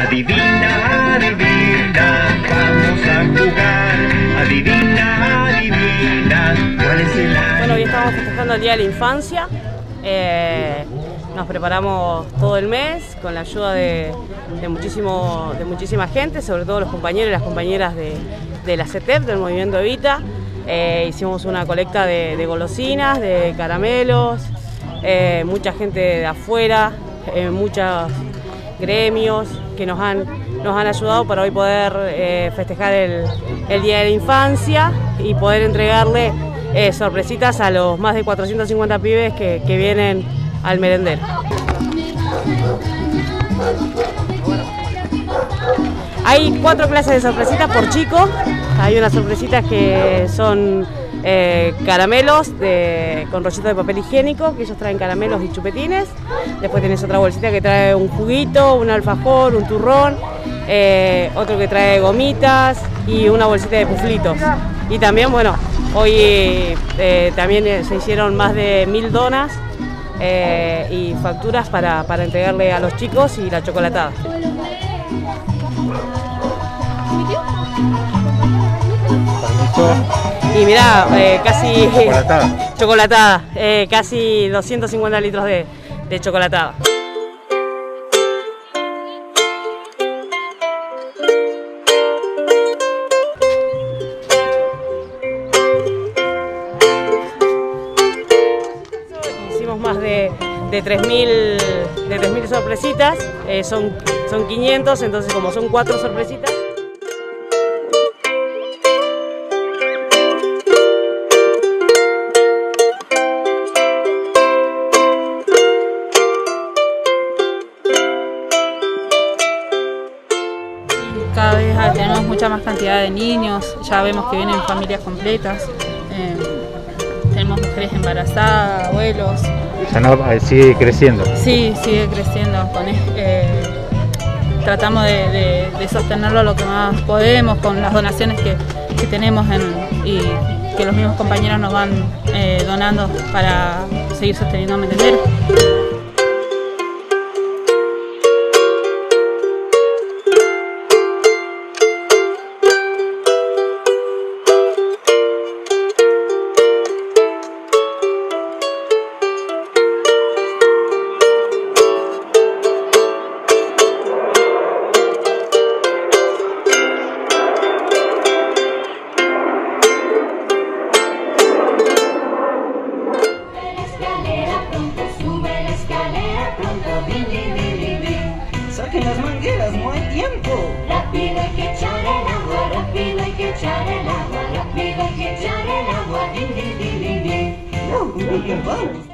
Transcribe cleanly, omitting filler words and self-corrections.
Adivina, adivina, vamos a jugar. Adivina, adivina, ¿cuál es el animal? Bueno, hoy estamos festejando el Día de la Infancia. Nos preparamos todo el mes con la ayuda de muchísima gente, sobre todo los compañeros y las compañeras de la CETEP, del Movimiento Evita. Hicimos una colecta de golosinas, de caramelos, mucha gente de afuera, muchos gremios que nos han ayudado para hoy poder festejar el Día de la Infancia y poder entregarle sorpresitas a los más de 450 pibes que vienen al merendero. Hay 4 clases de sorpresitas por chico. Hay unas sorpresitas que son caramelos con rollitos de papel higiénico, que ellos traen caramelos y chupetines. Después tenés otra bolsita que trae un juguito, un alfajor, un turrón, otro que trae gomitas y una bolsita de puflitos. Y también, bueno, hoy también se hicieron más de 1000 donas y facturas para entregarle a los chicos y la chocolatada. Y mirá, casi chocolatada, casi 250 litros de chocolatada. Hicimos más de 3.000 sorpresitas, son 500, entonces como son 4 sorpresitas. Cada vez tenemos mucha más cantidad de niños, ya vemos que vienen familias completas, tenemos mujeres embarazadas, abuelos. ¿Sigue creciendo? Sí, sigue creciendo. Tratamos de sostenerlo lo que más podemos con las donaciones que tenemos y que los mismos compañeros nos van donando para seguir sosteniendo el merendero. ¡Saquen las mangueras, no hay tiempo! Rápido hay que echar el agua, rápido hay que echar el agua, rápido hay que echar el agua, din, din, din, din, din. ¡No, vamos!